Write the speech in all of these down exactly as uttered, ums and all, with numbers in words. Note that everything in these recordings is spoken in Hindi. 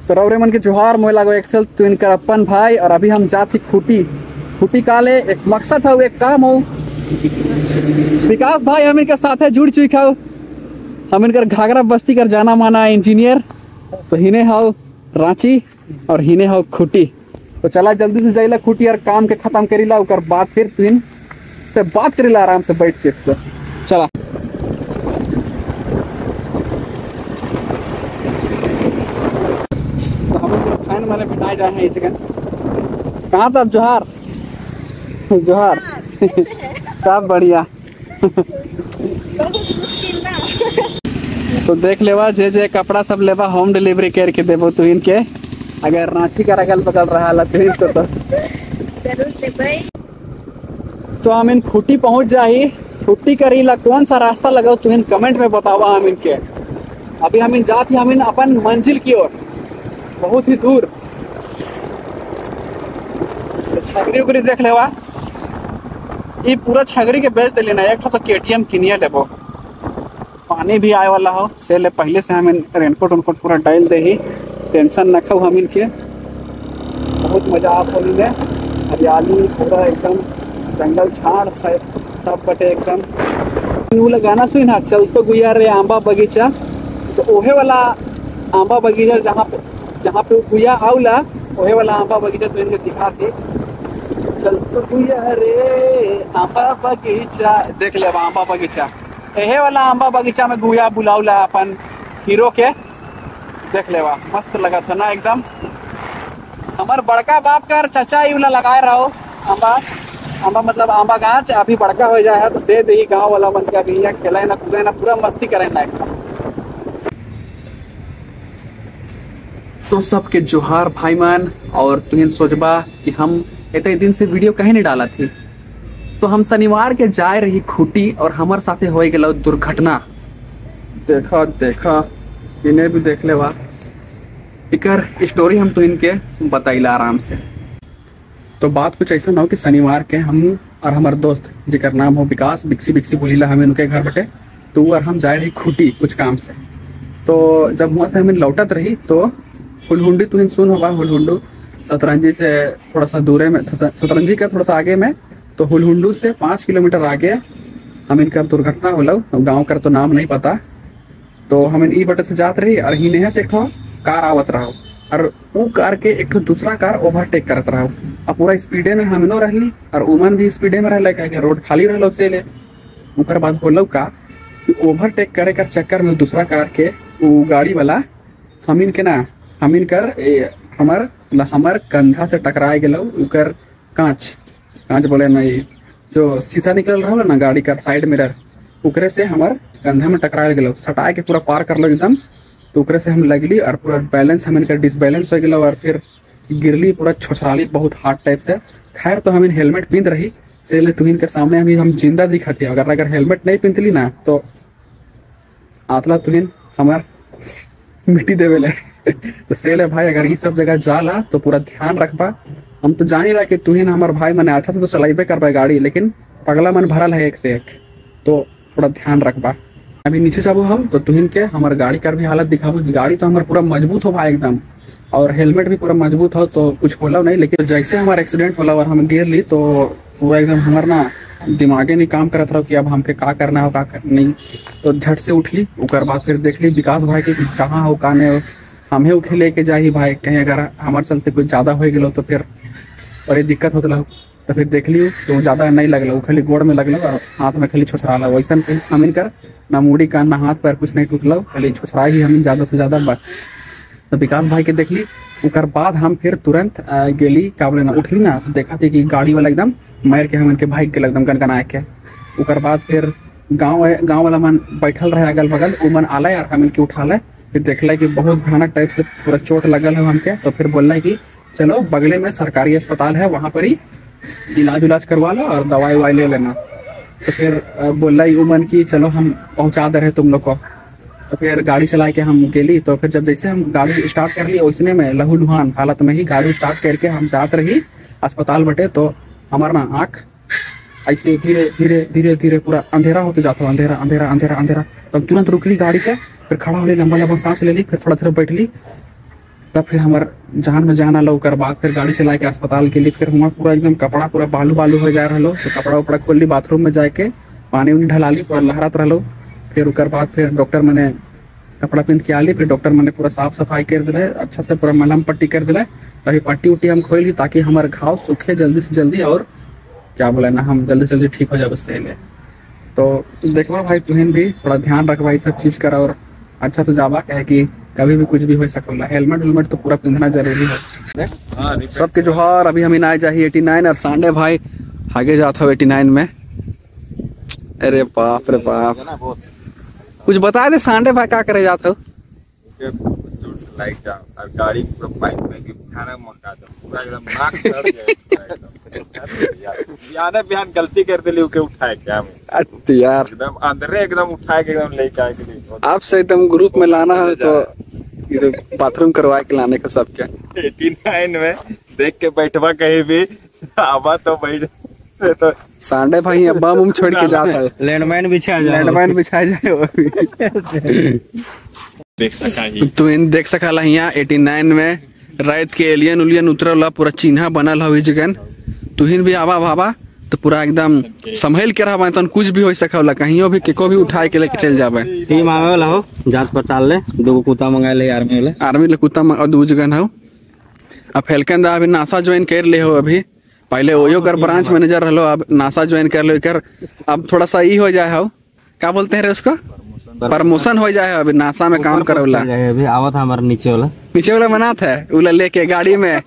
तो रौरे मन के जोहार मोय लागो एक्सेल तो इनकर अपन भाई। और अभी हम जाती खूटी खूटी काले एक मकसद है, एक काम हो। विकास भाई हम इनके साथ है जुड़ चुके हो। हम इनकर घाघरा बस्ती कर जाना माना इंजीनियर। तो हिने हो रांची और हिने हो खूटी। तो चला जल्दी से जाइला खूटी और काम के खत्म करीला, उकर बाद फिर तुम से बात करीला आराम से बैठ के। तो चला तो हम इनकर फैन वाले बिठाए जाए हैं इस जगह। कहाँ था अब जोहार जोहार सब बढ़िया। तो देख लेवा जे जे कपड़ा सब लेवा होम डिलीवरी करके देवो तू इनके। अगर रांची का अगल बगल रहा तो, तो, तो हम इन खूटी पहुंच जाही। खूटी करीला कौन सा रास्ता लगाओ तू इन कमेंट में बतावा हम इनके। अभी हम इन जाती हम इन अपन मंजिल की ओर बहुत ही दूर। तो छगरी उगरी देख लेवा, ये पूरा छगरी के बेच दे लेना। एक तो केटीएम किनिया लेबो, पानी भी आए वाला हो से ले पहले से हम रेनकोट उनकोट पूरा डाल दे ही। टेंशन न खाओ हम इनके। बहुत मजा आप होली में, हरियाली पूरा एकदम जंगल झाड़ सब बटे एकदम। वो गाना सुन ना, चल तो गुया रे आंबा बगीचा। तो ओहे वाला आंबा बगीचा जहाँ पे जहाँ पे गुया आउला ओहे वाला आंबा बगीचा तो इनके दिखा थी। चल तो गुया रे आंबा बगीचा देख ले आंबा बगीचा। एहे वाला आंबा बगीचा में गुया बुलाउला अपन हीरो के। देख लेवा मस्त लगा था ना एकदम। हमार बड़का बाप का चाचा ही वाला लगाए रहो आंबा आंबा मतलब आंबा गाछ। अभी बड़का हो जाए तो दे दे गाँव वाला मन के। अभी यहाँ खेला ना कूदे ना पूरा मस्ती करे ना एकदम। तो सबके जोहार भाई मान। और तुम सोचबा कि हम इतने दिन से वीडियो कहीं नहीं डाला थी। तो हम शनिवार के जाए रही खूटी और हमारे साथे हो गया दुर्घटना। देखा देखा इन्हें भी देख लेवा। इकर स्टोरी हम तो इनके बताइला आराम से। तो बात कुछ ऐसा ना हो कि शनिवार के हम और हमारे दोस्त जिकर नाम हो विकास बिक्सी बिक्सी बोलीला हमें उनके घर बटे। तो और हम जाए रही खूटी कुछ काम से। तो जब वहाँ से हमें लौटत रही तो हुलहुंडी तुम सुन होगा। हुलहुंडू सतरंजी से थोड़ा सा दूर में, सतरंजी का थोड़ा सा आगे में। तो हुलहुंडू से पाँच किलोमीटर आगे हम इनका दुर्घटना होला। गाँव का तो नाम नहीं पता। तो हम ई बटे से जात रही और ही से एक कार आवत रहो और वो कार के एक दूसरा कार ओवरटेक करत रहो। अब पूरा स्पीडे में हम रहली और उमन भी स्पीडे में रहले क्या रोड खाली रहलो से ले। उनकर बाद बोलो का कि ओवरटेक करे कर चक्कर में दूसरा कार के वो गाड़ी वाला हम इनके ना हम इनकर हमार हमार कंधा से टकराए गलो। उकर कांच कांच बोले ना, जो शीशा निकल रहा ना गाड़ी का साइड मिरर उकरे से हमार कंधा में टकराए गलो। सटाए के पूरा पार कर लो एकदम। तो उकरे से हम लगली और पूरा बैलेंस हम इनका डिसबैलेंस हो गलो और फिर गिरली पूरा छोछराली बहुत हार्ड टाइप से। खैर तो हम इन हेलमेट पिंध रही से ले तुम्हें इनके सामने अभी हम जिंदा दिखा थी। अगर अगर हेलमेट नहीं पिंधली ना तो आतला तुहिन हमार मिट्टी देवे ले। तो से ले भाई अगर ये सब जगह जाला तो पूरा ध्यान रखबा। हम तो जान ही रहा कि तुहिन हमार भाई मैंने अच्छा से तो चलाइबे करबा गाड़ी, लेकिन पगला मन भरल है एक से एक। तो थोड़ा ध्यान रखबा। अभी नीचे जाबो हम तो तुहिन के हमार गाड़ी का भी हालत दिखाबो। गाड़ी तो हमार पूरा मजबूत हो भाई एकदम और हेलमेट भी पूरा मजबूत हो तो कुछ बोला नहीं। लेकिन जैसे हमारा एक्सीडेंट होला और हम गिर ली तो पूरा एकदम हमार ना दिमागे नहीं काम करत रहा कि अब हमके का करना हो का कर नहीं। तो झट से उठ ली। उकर बाद फिर देख ली विकास भाई के कहाँ हो का नहीं। हमें उठे लेके जाही भाई कहीं अगर हमारे चलते कुछ ज़्यादा हो गलो तो फिर बड़ी दिक्कत होता लग। तो फिर देख ली तो ज़्यादा नहीं लगल, खाली गोड़ में लगल और हाथ में खाली छोछरा वैसा हम इनकर ना मुड़ी कान ना हाथ पैर कुछ नहीं टूटल, खाली छोछरा ही हम ज़्यादा से ज़्यादा बस। तो विकास भाई के देख ली। उकर बाद हम फिर तुरंत गेली का बोले ना उठली ना तो देखा थी कि गाड़ी वाला एकदम मार के हम इनके भाई के एकदम गनगना के। उकर बाद फिर गाँव गाँव वाला मन बैठल रहे अगल बगल। वो मन आला और हम इनके उठा ले। फिर देखला कि बहुत भयानक टाइप से पूरा चोट लगल है हमके। तो फिर बोलना कि चलो बगले में सरकारी अस्पताल है वहाँ पर ही इलाज उलाज करवा लो और दवाई वाई ले लेना। तो फिर बोला ही उमन की चलो हम पहुँचा दे रहे तुम लोग को। तो फिर गाड़ी चला के हम गेली। तो फिर जब जैसे हम गाड़ी स्टार्ट कर ली वैसने में लहू लुहान हालत में ही गाड़ी स्टार्ट करके हम जात रही अस्पताल बटे। तो हमारा ना आँख ऐसे धीरे धीरे धीरे धीरे पूरा अंधेरा होते जाता है, अंधेरा अंधेरा अंधेरा अंधेरा। तो हम तुरंत रुक ली गाड़ी पे। फिर खड़ा होली, लंबा लंबा सांस ले ली, फिर थोड़ा थोड़ा बैठ ली। तब फिर हमार जान में जान आलो। ओकर बाद फिर गाड़ी चला के अस्पताल के लिए, फिर हमार पूरा एकदम कपड़ा पूरा बालू बालू हो जा रहा। तो कपड़ा उपड़ा खोल ली, बाथरूम में जाके पानी उनी ढला ली, पूरा लहरात रहो। फिर ओकर बाद फिर डॉक्टर मैंने कपड़ा पिंध के आली, फिर डॉक्टर मैंने पूरा साफ सफाई कर दिले, अच्छा से पूरा मलहम पट्टी कर दिले। अभी पट्टी उट्टी हम खोल ली ताकि हमारे घाव सूखे जल्दी से जल्दी, और क्या बोला ना, हम जल्दी से जल्दी ठीक हो जाए उससे ले। तो देखो भाई, तुहिन भी थोड़ा ध्यान रखवा सब चीज़ करा और अच्छा से जावा, कहे कि कभी भी कुछ भी हो सकता। हेलमेट वेलमेट तो पूरा पिंधना जरूरी है। सबके जोहार। अभी हम आए जाही एटी नाइन और सांडे भाई आगे जाता हो एटी नाइन में। अरे बाप रे बाप, कुछ बता दे सांडे भाई, क्या करे जाता हो? लाइट और गाड़ी पूरा पाइप में कि खाना मंगा दो, पूरा एकदम नाक सड़ गया। बिहान बिहान गलती कर दिली, के उठाए क्या मैं अरे यार, एकदम अंदर एकदम उठाए के एकदम लेके आए के आप से एकदम ग्रुप में लाना है तो इधर बाथरूम करवा के लाने का सब क्या। एटी नाइन में देख के बैठवा कहीं भी आवा तो बैठ तो सांडे भाई अब्बा मुम छोड़ के जाता है। लैंडमाइन बिछा जाए, लैंडमाइन बिछा जाए वो भी। देख सका ही तू इन देख सकला यहाँ एटी नाइन में रात के एलियन उलियन उतरल, पूरा चिन्हा बनल है जगन। तुहिन भी आवा भावा तो पूरा एकदम संभल के रहा, तो कुछ भी हो सकला, कहीं भी केको भी उठाए के लेके चल जावे। टीम आवे वाला हो, जांच पड़ताल ले, दो कुत्ता मंगा ले आर्मी वाले, आर्मी ले कुत्ता और दो जगन हो। अब फेलकन दा अभी नासा ज्वाइन कर ले हो, अभी पहले ओयो कर ब्रांच मैनेजर रहो, अब नासा ज्वाइन कर लो कर। अब थोड़ा सा ई हो जाए हो, क्या बोलते हैं रे उसको, प्रमोशन हो जाए। अभी नासा में काम करे वाला अभी आवत है हमारा नीचे वाला, नीचे वाला बनाता है उला लेके गाड़ी में।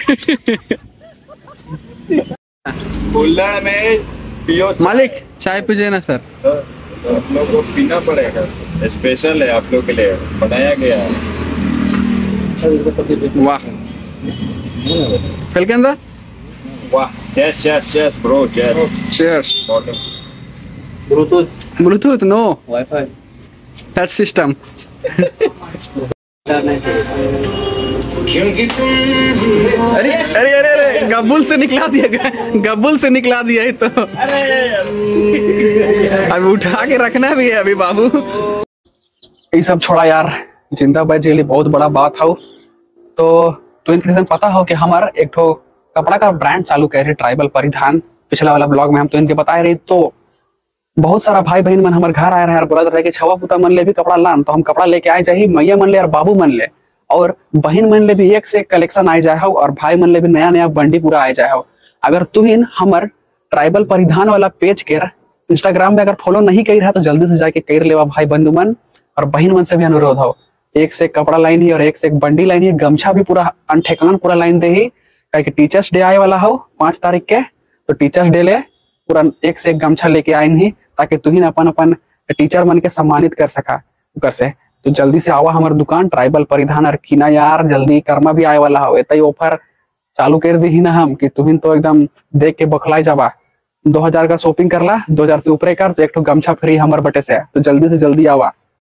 कुल्हड़ में पियो मालिक चाय पीजिए ना सर। आप लोग को पीना पड़ेगा, स्पेशल है आप लोग के लिए बनाया गया है। वाह फेलकन दा, वाह, yes yes yes bro, yes cheers. Bluetooth Bluetooth no, wifi touch system. अरे अरे अरे अरे गब्बुल से निकला दिया, गब्बुल से निकला दिया है तो अभी उठा के रखना भी है अभी बाबू। ये सब छोड़ा यार, जिंदा बच गई बहुत बड़ा बात है। तो तो इनके पता हो कि हमारा एक ठो कपड़ा का ब्रांड चालू कर रहे, ट्राइबल परिधान। पिछला वाला ब्लॉग में हम तो इनके बताए रहे, तो बहुत सारा भाई बहन मन हमारे घर आए रहे, बोला रहे कि छवा पुता मन ले भी कपड़ा लान, तो हम कपड़ा लेके आए जाही, मैया मन ले और बाबू मन ले और बहन मन ले भी एक से एक कलेक्शन आए जाए हो, और भाई मन ले भी नया नया बंडी पूरा आए जाए हो। अगर तुहिन हमार ट्राइबल परिधान वाला पेज के इंस्टाग्राम में अगर फॉलो नहीं कर रहा तो जल्दी से जाके कर लेवा भाई बंधु मन, और बहन मन से भी अनुरोध हो, एक से एक कपड़ा लाइन ही और एक से एक बंडी लाइन ही, गमछा भी पूरा अनठेकान पूरा लाइन दे ही, कि टीचर्स डे आए वाला हो पांच तारीख के, तो टीचर्स डे ले पूरा एक से एक गमछा लेके आए ही, ताकि तुहिन अपन अपन टीचर मन के सम्मानित कर सका कर से। तो जल्दी से आवा हमारे दुकान ट्राइबल परिधान और कीना यार, जल्दी कर्मा भी आए वाला हो। इतना ऑफर चालू कर दी ही ना हम कि तुहिन तो एकदम देख के बखलाई जावा। दो हजार का शॉपिंग करला, दो हजार से ऊपर कर तो एक तो गमछा फ्री हमारे बटे से, तो जल्दी से जल्दी आवा।